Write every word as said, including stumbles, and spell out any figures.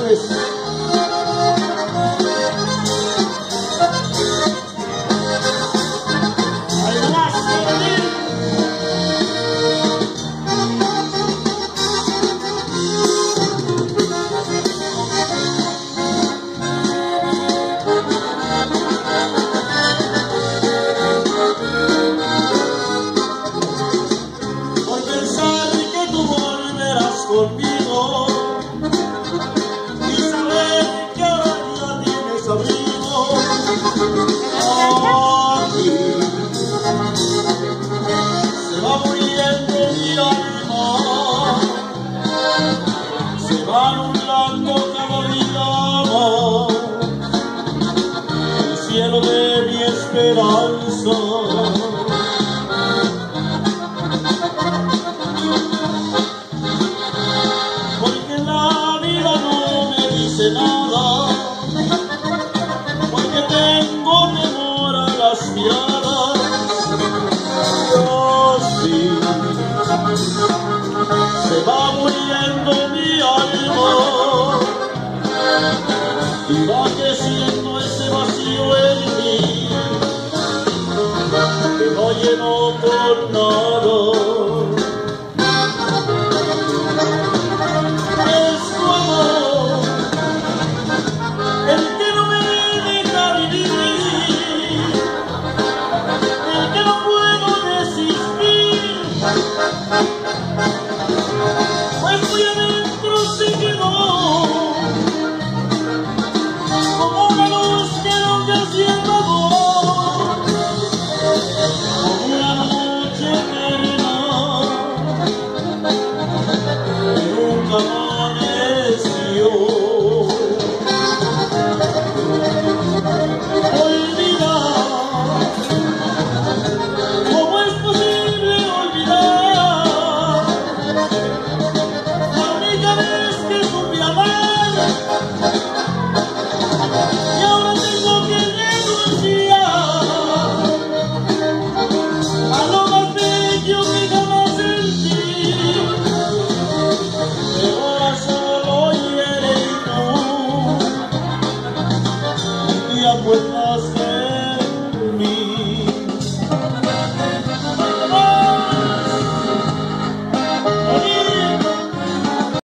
ustedes. Conmigo y saber que ahora ya tienes abrigo aquí se va muriendo mi alma, se va nublando cada día más el cielo de mi esperanza. Nada, porque tengo temor a las miradas. Dios mío, se va muriendo mi alma y va creciendo ese vacío en mí que no lleno con nada.